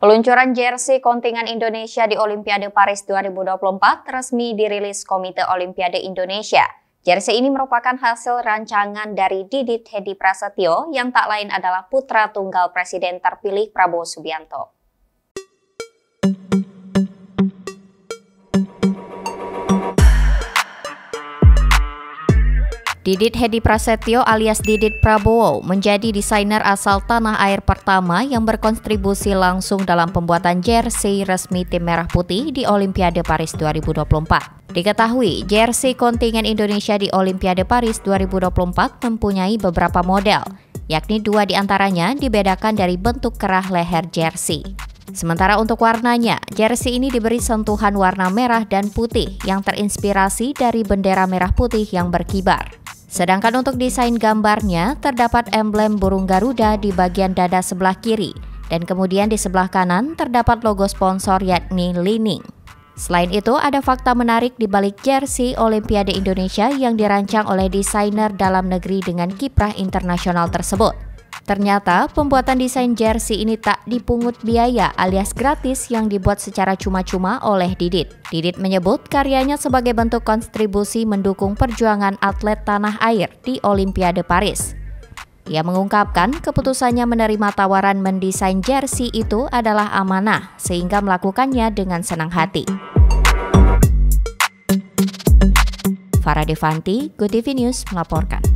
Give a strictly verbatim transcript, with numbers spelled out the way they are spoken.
Peluncuran jersey kontingen Indonesia di Olimpiade Paris dua ribu dua puluh empat resmi dirilis Komite Olimpiade Indonesia. Jersey ini merupakan hasil rancangan dari Didit Hedi Prasetyo yang tak lain adalah putra tunggal Presiden terpilih Prabowo Subianto. Didit Hedi Prasetyo alias Didit Prabowo menjadi desainer asal tanah air pertama yang berkontribusi langsung dalam pembuatan jersey resmi tim Merah Putih di Olimpiade Paris dua ribu dua puluh empat. Diketahui, jersey kontingen Indonesia di Olimpiade Paris dua ribu dua puluh empat mempunyai beberapa model, yakni dua diantaranya dibedakan dari bentuk kerah leher jersey. Sementara untuk warnanya, jersey ini diberi sentuhan warna merah dan putih yang terinspirasi dari bendera merah putih yang berkibar. Sedangkan untuk desain gambarnya, terdapat emblem burung Garuda di bagian dada sebelah kiri, dan kemudian di sebelah kanan terdapat logo sponsor yakni Li-Ning. Selain itu, ada fakta menarik di balik jersey Olimpiade Indonesia yang dirancang oleh desainer dalam negeri dengan kiprah internasional tersebut. Ternyata, pembuatan desain jersey ini tak dipungut biaya alias gratis yang dibuat secara cuma-cuma oleh Didit. Didit menyebut karyanya sebagai bentuk kontribusi mendukung perjuangan atlet tanah air di Olimpiade Paris. Ia mengungkapkan keputusannya menerima tawaran mendesain jersey itu adalah amanah, sehingga melakukannya dengan senang hati. Farah Devanti, GoTV News melaporkan.